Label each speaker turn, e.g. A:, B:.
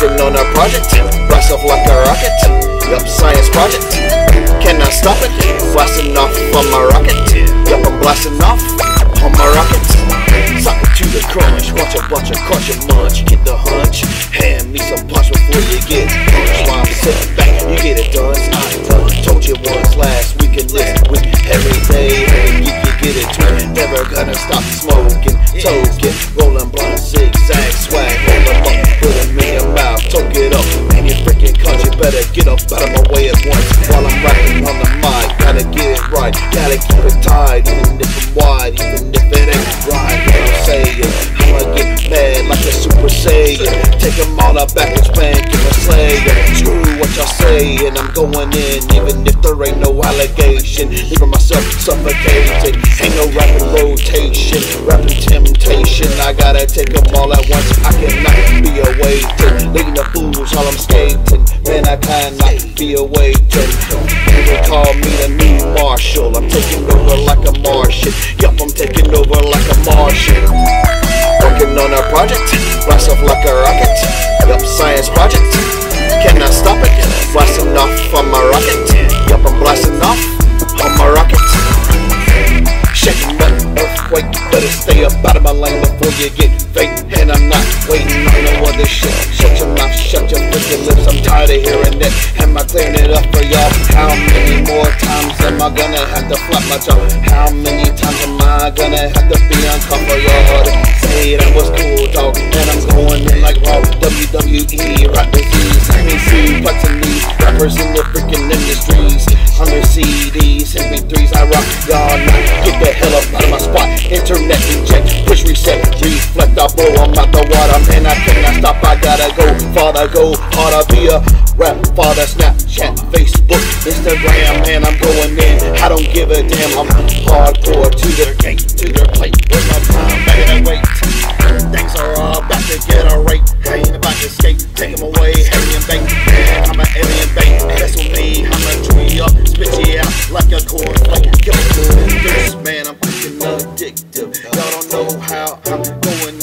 A: Working on a project, blast off like a rocket. Yup, science project, cannot stop it. Blasting off on my rocket. Yup, I'm blasting off on my rocket. Sock it to the crunch, watch a crunch and munch. Get the hunch, hand me some punch before you get punched. While I'm sitting back, you get it done. I told you once last week and this week every day. You can get it too. Never gonna stop smoking, token, rolling blunt, zigzag swag. Hold them up, put them in your mouth, toke it up. And you freaking cunt, you better get up out of my way at once. While I'm rapping on the mic, gotta get it right, gotta keep it tight, even if I'm wide, even if it ain't right. What I'm saying, I'ma get mad like a Super Saiyan. Take them all out back and spank in a slayer. Screw what y'all say, and I'm going in, even if there ain't no allegation. Leaving myself suffocated, ain't no rapping rotation, rapping temptation. I gotta take them all at once, I cannot be awaiting. Leading the fools while I'm skating, man, I cannot be awaiting. People call me the new Marshall, I'm taking over like a Martian. Yup, I'm taking over like a Martian. Working on a project, blast off like a rocket. Yup, science project, cannot stop it. Blasting off on my rocket. Yup, I'm blasting off on my rocket. Shaking up, earthquake, better stay up out of my lane before you get fake. And I'm not waiting on no other shit. Shut your mouth, shut your freaking lips, I'm tired of hearing that. Am I clearing it up for y'all? How many more times am I gonna have to flap my jaw? How many times am I gonna have to be uncomfortable? Y'all say that was cool, dog, and I'm going in like raw WWE, rap disease. I can see what's in these rappers in the freaking industries. Under CDs, MP3s, I rock y'all now. Get the hell up out of my spot. Internet eject, push reset, reflect, I blow, I'm out the water, man, I cannot stop, I gotta go farther, go harder, be a rap father. Snapchat, Facebook, Instagram, man, I'm going in, I don't give a damn, I'm hardcore to their gate, to their plate, with my time, better than wait. Things are all about to get alright, I ain't about to skate, take them away, hanging bait, man, I'm an alien bait, that's with me, I'ma tree up, spit you out like a cornflake, kill it good and this, man, I'm freaking addictive, y'all don't know how I'm going